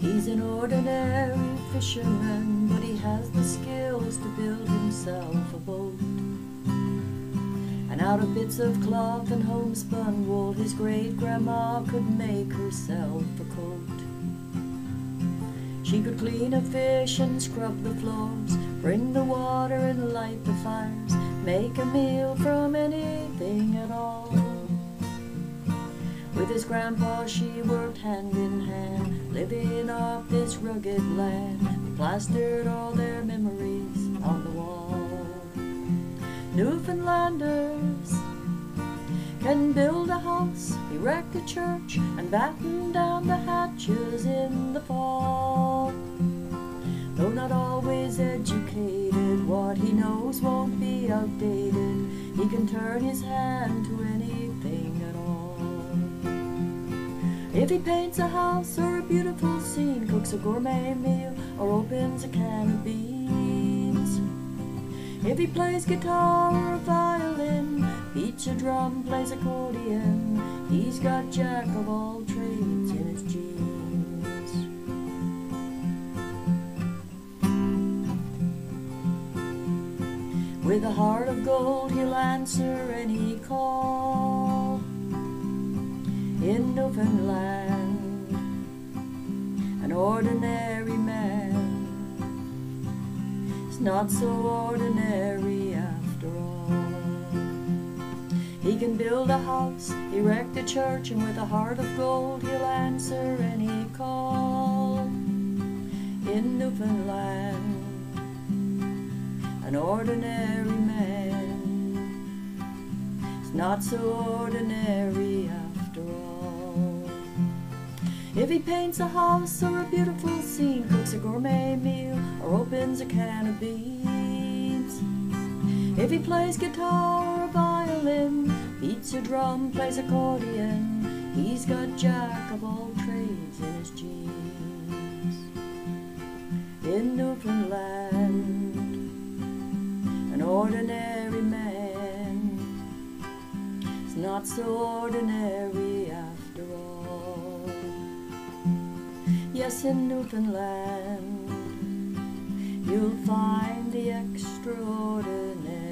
He's an ordinary fisherman, but he has the skills to build himself a boat. And out of bits of cloth and homespun wool, his great-grandma could make herself a coat. She could clean a fish and scrub the floors, bring the water and light the fires, make a meal from anything at all. With his grandpa she worked hand in hand, living off this rugged land. They plastered all their memories on the wall. Newfoundlanders can build a house, erect a church, and batten down the hatches in the fall. Though not always educated, what he knows won't be outdated. He can turn his hand to anything at all. If he paints a house or a beautiful scene, cooks a gourmet meal, or opens a can of beans. If he plays guitar or a violin, beats a drum, plays accordion, he's got jack of all trades in his jeans. With a heart of gold he'll answer any call. In Newfoundland, an ordinary man is not so ordinary after all. He can build a house, erect a church, and with a heart of gold he'll answer any call. In Newfoundland, an ordinary man is not so ordinary after all. If he paints a house or a beautiful scene, cooks a gourmet meal, or opens a can of beans. If he plays guitar or a violin, beats a drum, plays accordion, he's got jack of all trades in his jeans. In Newfoundland, an ordinary man is not so ordinary after all. Yes, in Newfoundland you'll find the extraordinary.